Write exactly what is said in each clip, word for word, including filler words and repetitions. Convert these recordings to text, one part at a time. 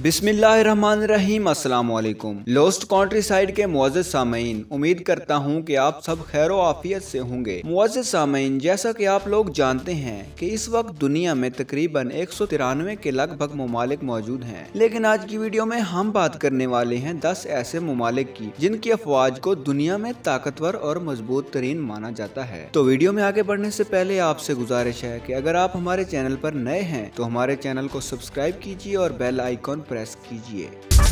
बिस्मिल्लाहिर्रहमानिर्रहीम अस्सलाम वालेकुम। लोस्ट कंट्री साइड के मुअज़्ज़ज़ सामीन, उम्मीद करता हूँ कि आप सब खैर आफियत से होंगे। मुअज़्ज़ज़ सामीन, जैसा कि आप लोग जानते हैं कि इस वक्त दुनिया में तकरीबन एक सौ तिरानवे के लगभग ममालिक मौजूद हैं, लेकिन आज की वीडियो में हम बात करने वाले हैं दस ऐसे ममालिक की जिनकी अफवाज को दुनिया में ताकतवर और मजबूत तरीन माना जाता है। तो वीडियो में आगे बढ़ने से पहले आपसे गुजारिश है कि अगर आप हमारे चैनल पर नए हैं तो हमारे चैनल को सब्सक्राइब कीजिए और बेल आइकॉन प्रेस कीजिए।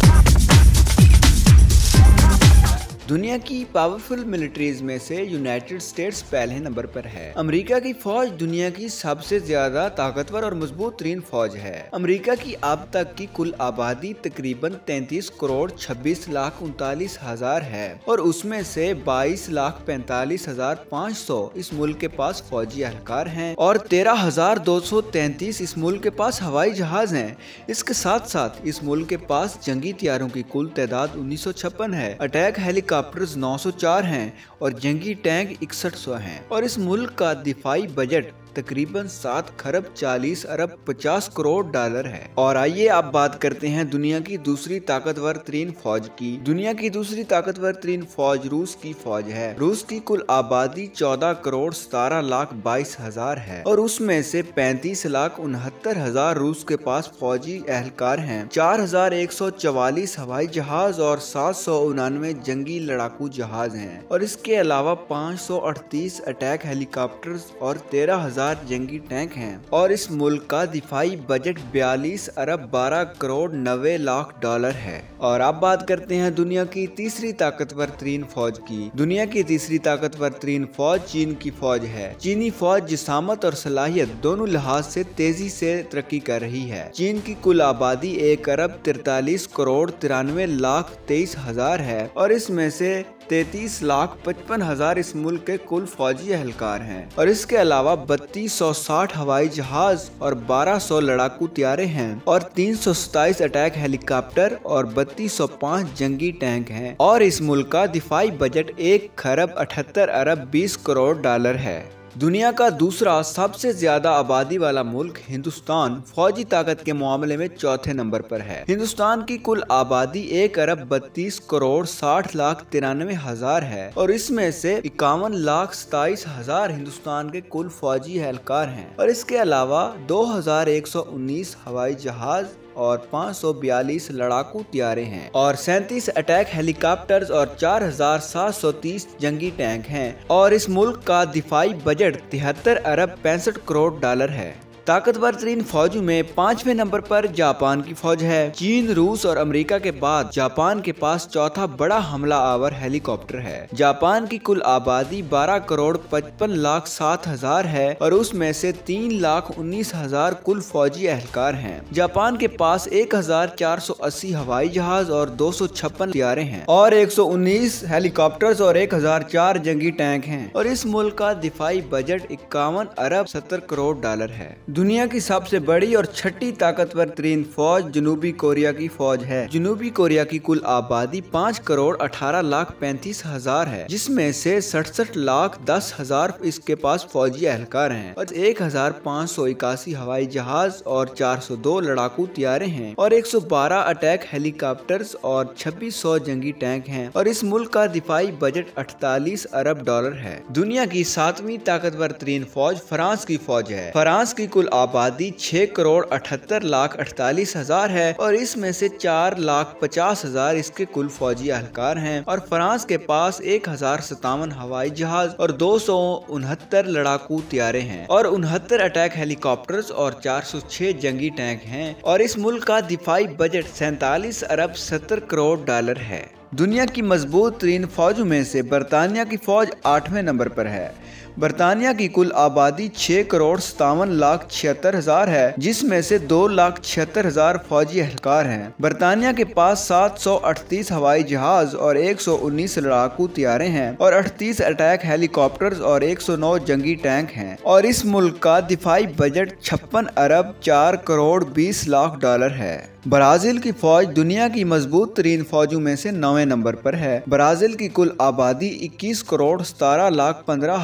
दुनिया की पावरफुल मिलिट्रीज में से यूनाइटेड स्टेट्स पहले नंबर पर है। अमेरिका की फौज दुनिया की सबसे ज्यादा ताकतवर और मजबूत तरीन फौज है। अमेरिका की अब तक की कुल आबादी तकरीबन तैंतीस करोड़ छब्बीस लाख उनतालीस हजार है और उसमें से बाईस लाख पैंतालीस हजार पाँच सौ इस मुल्क के पास फौजी एहलकार हैं और तेरह हजार दो सौ तैंतीस इस मुल्क के पास हवाई जहाज हैं। इसके साथ साथ इस मुल्क के पास जंगी तैयारों की कुल तादाद उन्नीस सौ छप्पन है। अटैक हेलीकॉप्टर नौ सौ चार हैं और जंगी टैंक इकसठ सौ हैं और इस मुल्क का दिफाई बजट तकरीबन सात खरब चालीस अरब पचास करोड़ डॉलर है। और आइए अब बात करते हैं दुनिया की दूसरी ताकतवर तरीन फौज की। दुनिया की दूसरी ताकतवर तरीन फौज रूस की फौज है। रूस की कुल आबादी चौदह करोड़ सतारह लाख बाईस हजार है और उसमें से पैंतीस लाख उनहत्तर हजार रूस के पास फौजी एहलकार हैं। चार हजार एक सौ चवालीस हवाई जहाज और सात सौ उनानवे जंगी लड़ाकू जहाज हैं और इसके अलावा पाँच सौ अड़तीस अटैक हेलीकॉप्टर और तेरह हजार जंगी टैंक हैं और इस मुल्क का दिफाई बजट बयालीस अरब बारह करोड़ नब्बे लाख डॉलर है। और अब बात करते हैं दुनिया की तीसरी ताकतवर तरीन फौज की। दुनिया की तीसरी ताकतवर तरीन फौज चीन की फौज है। चीनी फौज जिसामत और सलाहियत दोनों लिहाज से तेजी से तरक्की कर रही है। चीन की कुल आबादी एक अरब तिरतालीस करोड़ तिरानवे लाख तेईस हजार है और इसमें से तैतीस लाख पचपन हजार इस मुल्क के कुल फौजी एहलकार हैं और इसके अलावा बत्तीस सौ साठ हवाई जहाज और बारह सौ लड़ाकू तैयारे हैं और तीन सौ सताईस अटैक हेलीकॉप्टर और बत्तीस सौ पाँच जंगी टैंक हैं और इस मुल्क का दिफाई बजट एक खरब अठहत्तर अरब बीस करोड़ डॉलर है। दुनिया का दूसरा सबसे ज्यादा आबादी वाला मुल्क हिंदुस्तान फौजी ताकत के मामले में चौथे नंबर पर है। हिंदुस्तान की कुल आबादी एक अरब बत्तीस करोड़ साठ लाख तिरानवे हजार है और इसमें से इक्यावन लाख सताईस हजार हिंदुस्तान के कुल फौजी एहलकार हैं और इसके अलावा दो हजार एक सौ उन्नीस हवाई जहाज और पाँच सौ बयालीस लड़ाकू तैयारे हैं और सैंतीस अटैक हेलीकॉप्टर्स और चार हजार सात सौ तीस जंगी टैंक हैं और इस मुल्क का दिफाई बजट तिहत्तर अरब पैंसठ करोड़ डॉलर है। ताकतवर तरीन फौजों में पांचवें नंबर पर जापान की फौज है। चीन, रूस और अमेरिका के बाद जापान के पास चौथा बड़ा हमला आवर हेलीकॉप्टर है। जापान की कुल आबादी बारह करोड़ पचपन लाख सात हजार है और उसमें से तीन लाख उन्नीस हजार कुल फौजी एहलकार हैं। जापान के पास एक हजार चार सौ अस्सी हवाई जहाज और दो सौ छप्पन तैयारे हैं और एक सौ उन्नीस हेलीकॉप्टर्स और एक हजार चार जंगी टैंक हैं और इस मुल्क का दिफाई बजट इक्यावन अरब सत्तर करोड़ डॉलर है। दुनिया की सबसे बड़ी और छठी ताकतवर तरीन फौज जनूबी कोरिया की फौज है। जनूबी कोरिया की कुल आबादी पाँच करोड़ अठारह लाख पैंतीस हजार है जिसमें से सड़सठ लाख दस हजार इसके पास फौजी एहलकार हैं और एक हजार पाँच सौ इक्यासी हवाई जहाज और चार सौ दो लड़ाकू तैयारे हैं और एक सौ बारह अटैक हेलीकॉप्टर्स और छब्बीस सौ जंगी टैंक हैं और इस मुल्क का दिफाई बजट अड़तालीस अरब डॉलर है। दुनिया की सातवीं ताकतवर तरीन फौज फ्रांस की फौज है। फ्रांस की कुल आबादी छह करोड़ अठहत्तर लाख अड़तालीस हजार है और इसमें से चार लाख पचास हजार इसके कुल फौजी एहलकार हैं और फ्रांस के पास एक हजार सतावन हवाई जहाज और दो सौ उनहत्तर लड़ाकू तैयारे हैं और उनहत्तर अटैक हेलीकॉप्टर्स और चार सौ छह जंगी टैंक हैं और इस मुल्क का दिफाई बजट सैतालीस अरब सत्तर करोड़ डॉलर है। दुनिया की मजबूत तरीन फौजों में से बरतानिया की फौज आठवें नंबर पर है। बरतानिया की कुल आबादी छह करोड़ सतावन लाख छिहत्तर हजार है जिसमें से दो लाख छिहत्तर हजार फौजी एहलकार हैं। बरतानिया के पास सात सौ अड़तीस हवाई जहाज और एक सौ उन्नीस लड़ाकू तैयारे हैं और अड़तीस अटैक हेलीकॉप्टर्स और एक सौ नौ जंगी टैंक हैं और इस मुल्क का दिफाई बजट छप्पन अरब चार करोड़ बीस लाख डॉलर है। ब्राजील की फौज दुनिया की मजबूत तरीन फौजों में से नौवें नंबर पर है। ब्राजील की कुल आबादी इक्कीस करोड़ सतारह लाख पंद्रह हजार है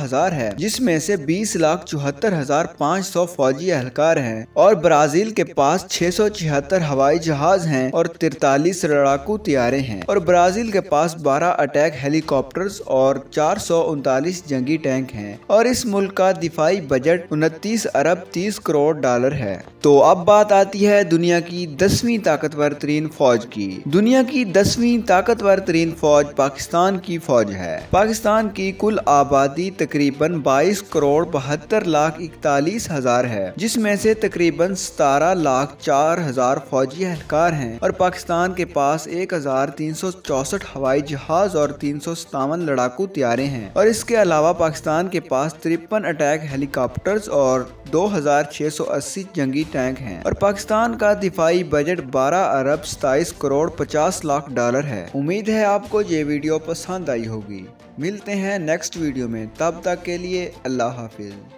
है, जिसमें से बीस लाख चौहत्तर हजार पाँच सौ फौजी एहलकार हैं और ब्राजील के पास छह सौ छिहत्तर हवाई जहाज हैं और तिरतालीस लड़ाकू तैयारे हैं और ब्राजील के पास बारह अटैक हेलीकॉप्टर्स और चार सौ उनतालीस जंगी टैंक हैं और इस मुल्क का दिफाई बजट उनतीस अरब तीस करोड़ डॉलर है। तो अब बात आती है दुनिया की दसवीं ताकतवर तरीन फौज की। दुनिया की दसवीं ताकतवर तरीन फौज पाकिस्तान की फौज है। पाकिस्तान की कुल आबादी तकरीबन बाईस करोड़ बहत्तर लाख इकतालीस हजार है, जिसमें से तकरीबन सतारह लाख चार हजार फौजी एहलकार हैं और पाकिस्तान के पास एक हजार तीन सौ चौसठ हवाई जहाज और तीन सौ सतावन लड़ाकू तैयारे हैं और इसके अलावा पाकिस्तान के पास तिरपन अटैक हेलीकॉप्टर्स और दो हजार छह सौ अस्सी जंगी टैंक हैं और पाकिस्तान का दिफाई बजट बारह अरब सताईस करोड़ पचास लाख डॉलर है। उम्मीद है आपको ये वीडियो पसंद आई होगी। मिलते हैं नेक्स्ट वीडियो में, तब तक के लिए अल्लाह हाफिज।